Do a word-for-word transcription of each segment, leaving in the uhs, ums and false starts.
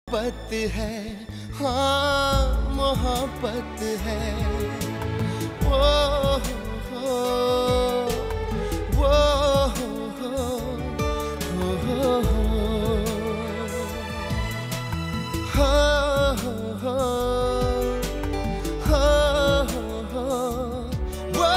मोहब्बत है, हाँ मोहब्बत है। वो हो वो हो हो हो हो हो हो वो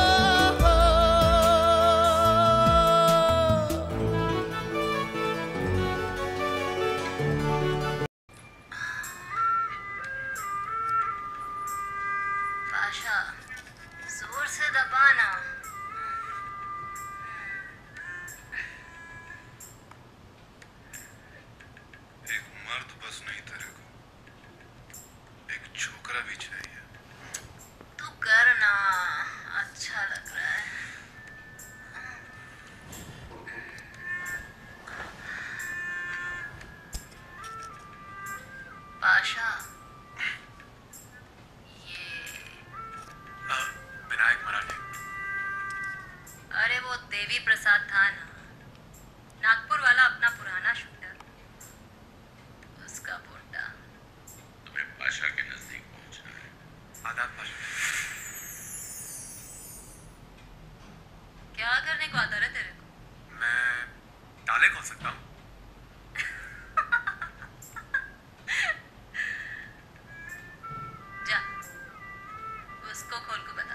पाशा, जोर से दबाना। एक मर्द बस नहीं तेरे को, एक छोकरा भी चाहिए। तू करना, अच्छा लग रहा है। पाशा, विनायक मराठे। अरे वो देवी प्रसाद था ना, नागपुर वाला अपना पुराना शूटर, उसका पोता। तुम्हें पाशा के नजदीक पहुंचना है। आदाब पाशा। क्या करने को आता है तेरे को? मैं ताले खोल सकता हूँ। जा, उसको खोल के बता।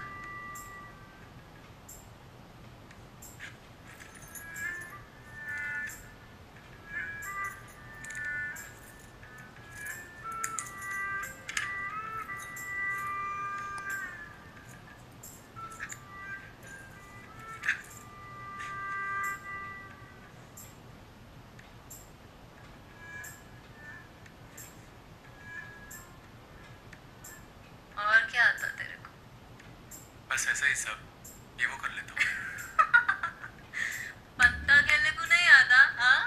और क्या आता तेरे को? बस ऐसा ही सब, ये वो कर लेता हूँ। पत्ता खेलने को नहीं आता, हाँ?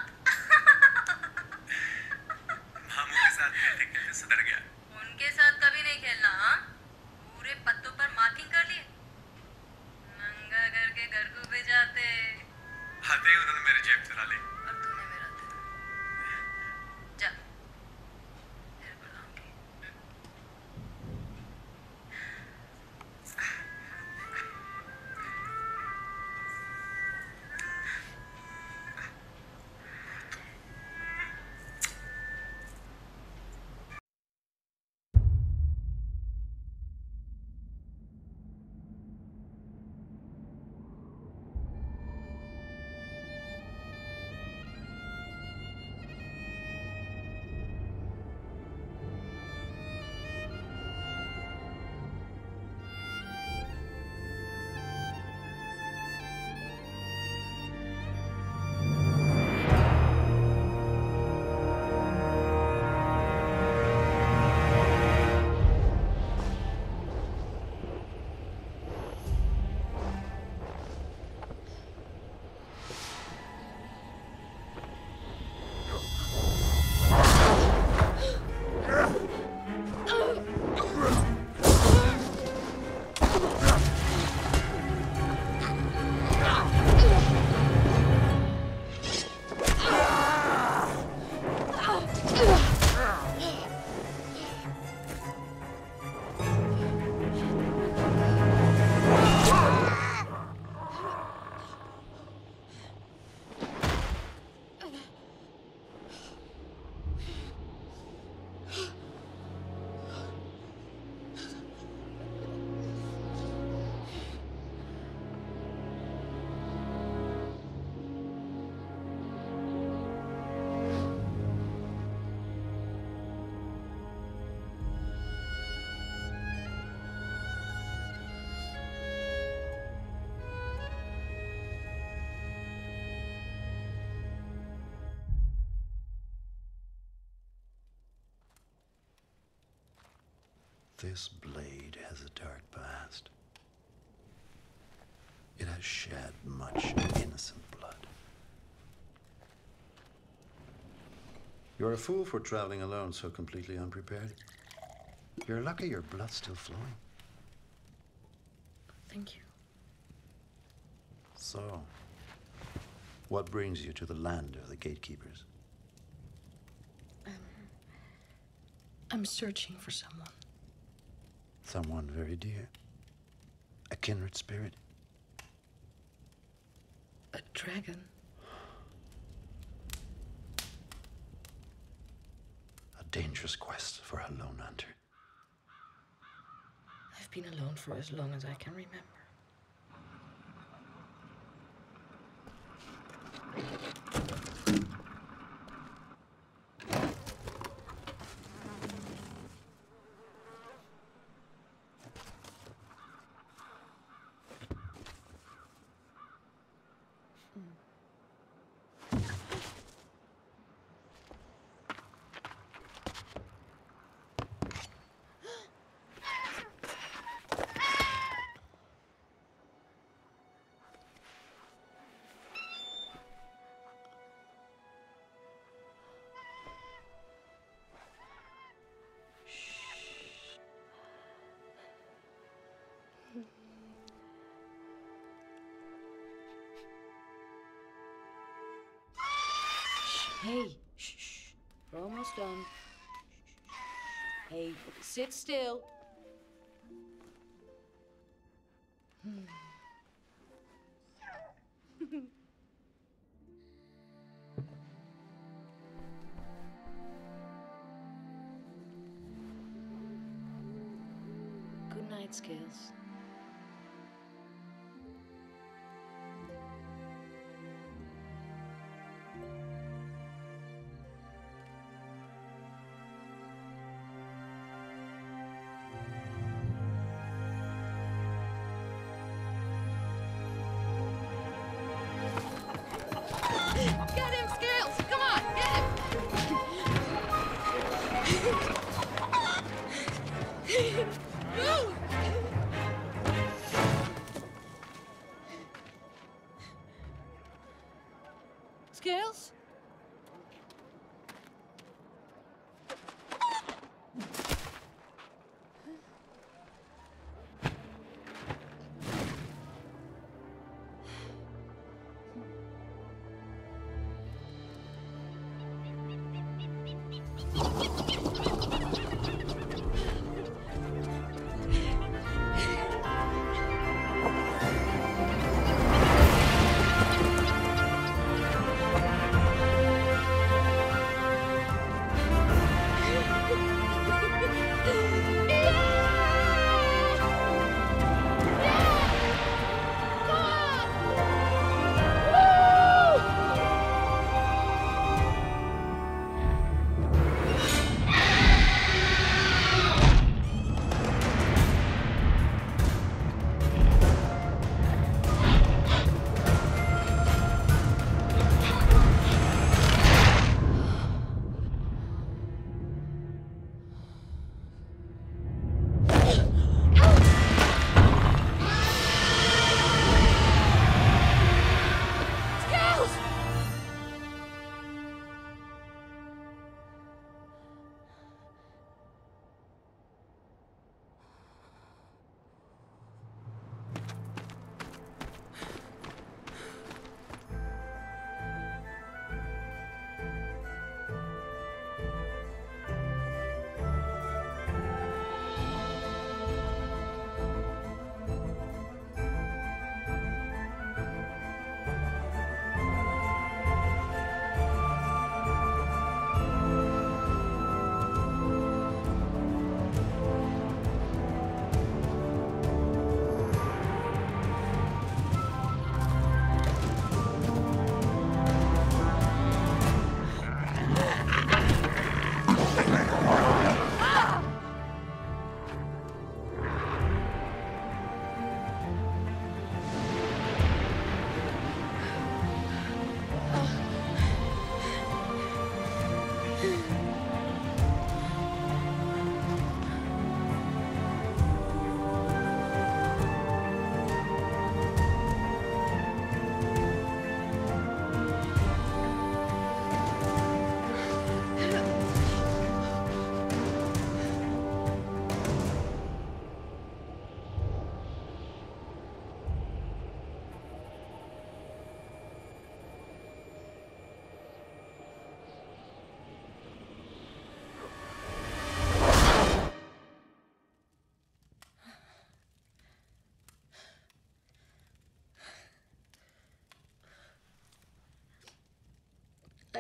मामू के साथ खेलते खेलते सुधर गया। उनके साथ कभी नहीं खेलना, हाँ? पूरे पत्तों पर मार्किंग कर लिए, नंगा करके घर को भेजाते। आते ही उन्होंने मेरी जेब चुरा ली। और तूने मेरा दिल। जा, फिर बुलाऊंगी। This blade has a dark past. It has shed much innocent blood. You're a fool for traveling alone so completely unprepared. You're lucky your blood's still flowing. Thank you. So, what brings you to the land of the gatekeepers? Um, I'm searching for someone. Someone very dear. A kindred spirit. A dragon. A dangerous quest for a lone hunter. I've been alone for as long as I can remember. Hey, shh, shh. We're almost done. Hey, sit still. Hmm. Good night, Scales. Get him, Scales! Come on, get him! Move! Scales?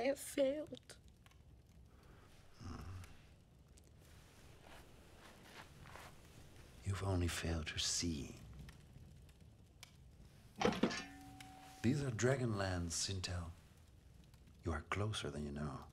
I have failed. You've only failed to see. These are Dragonlands, Sintel. You are closer than you know.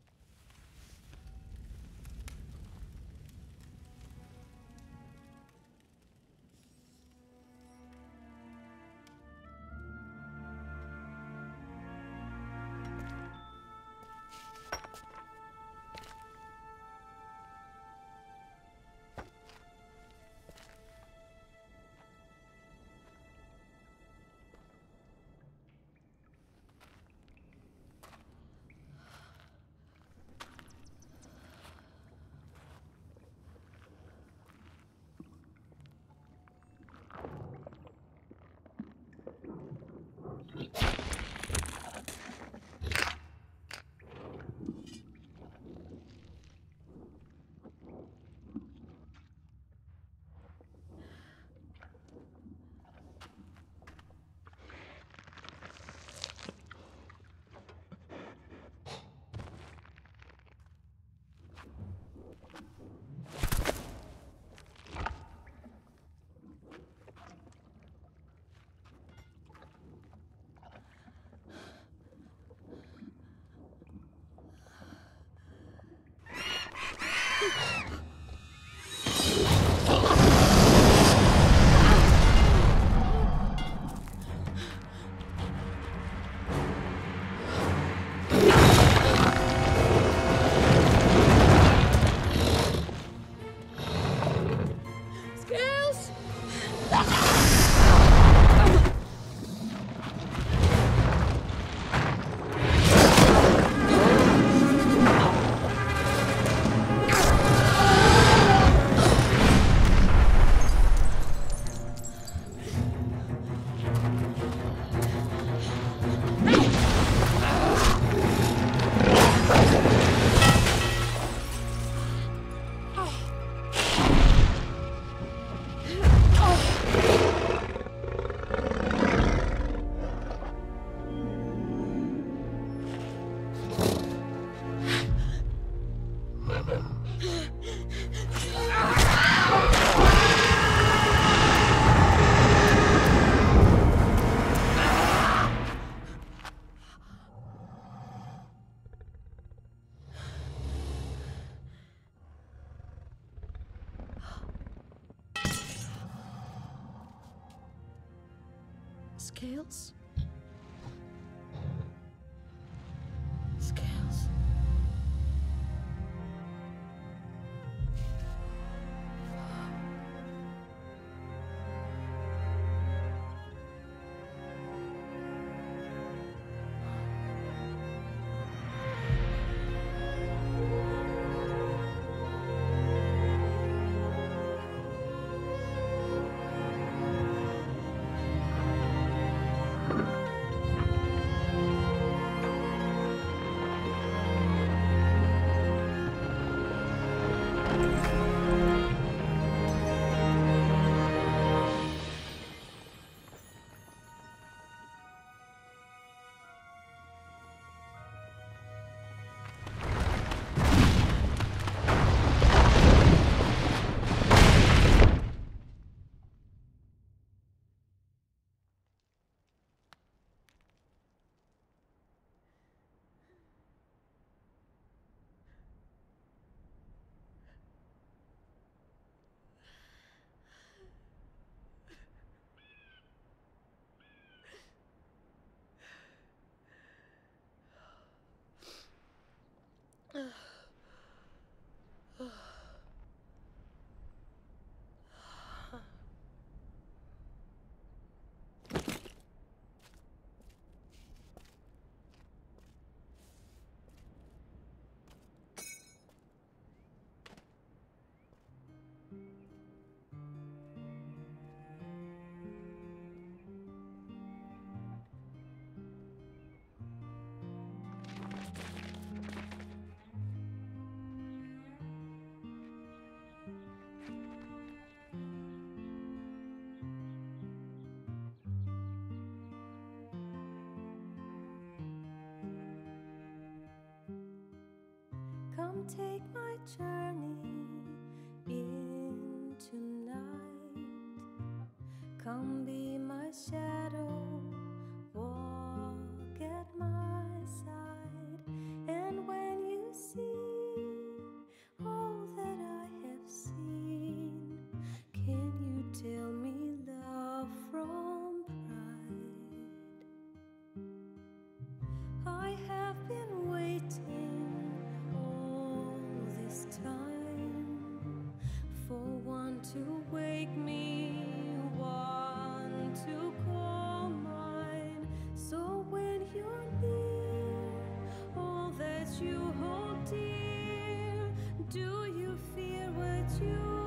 Scales? Scales. Come take my journey into night. Come be my shadow, walk at my side. And when you see all that I have seen, can you tell me love from pride? I have been waiting all this time for one to wake me, one to call mine. So when you're near, all that you hold dear, do you fear what you